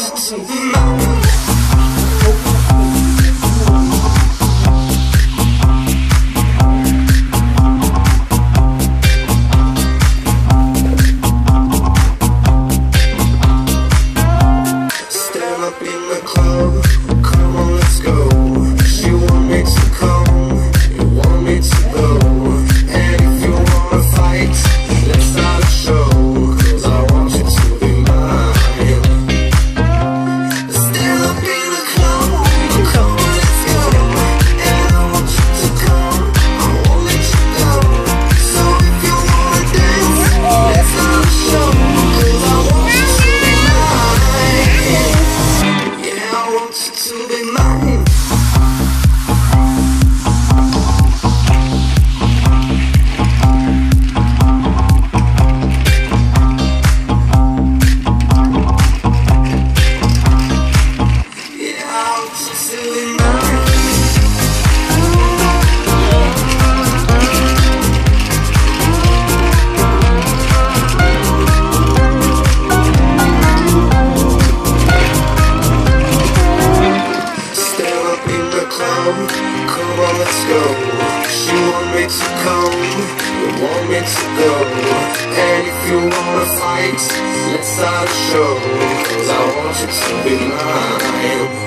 you to be mine. Come on, let's go. She want me to come, you want me to go. And if you wanna fight, let's start a show. 'Cause I want you to be mine.